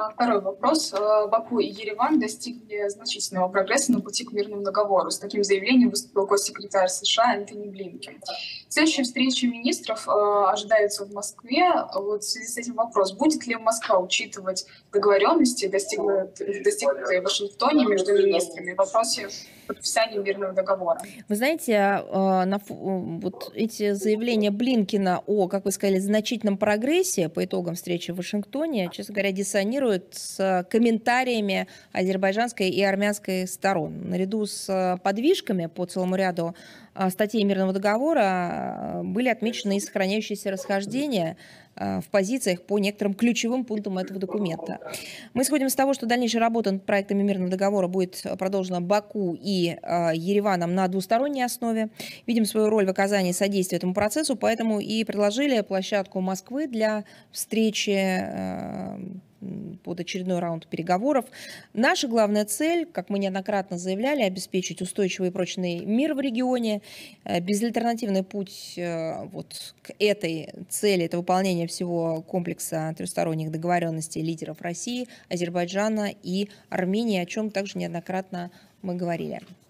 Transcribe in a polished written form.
Второй вопрос. Баку и Ереван достигли значительного прогресса на пути к мирному договору. С таким заявлением выступил госсекретарь США Энтони Блинкен. Следующая встреча министров ожидается в Москве. Вот в связи с этим вопрос. Будет ли Москва учитывать договоренности, достигнутые в Вашингтоне между министрами в вопросе подписания мирного договора? Вы знаете, вот эти заявления Блинкена о, как вы сказали, значительном прогрессе по итогам встречи в Вашингтоне, честно говоря, диссонируют с комментариями азербайджанской и армянской сторон. Наряду с подвижками по целому ряду статей мирного договора были отмечены и сохраняющиеся расхождения в позициях по некоторым ключевым пунктам этого документа. Мы исходим из того, что дальнейшая работа над проектами мирного договора будет продолжена Баку и Ереваном на двусторонней основе. Видим свою роль в оказании содействия этому процессу, поэтому и предложили площадку Москвы для встречи под очередной раунд переговоров. Наша главная цель, как мы неоднократно заявляли, обеспечить устойчивый и прочный мир в регионе. Безальтернативный путь вот к этой цели – это выполнение всего комплекса трехсторонних договоренностей лидеров России, Азербайджана и Армении, о чем также неоднократно мы говорили.